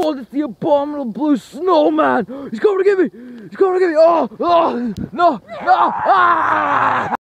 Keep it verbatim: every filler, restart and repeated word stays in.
Oh, it's the abominable blue snowman! He's coming to get me! He's coming to get me! Oh! Oh! No! No! Ah!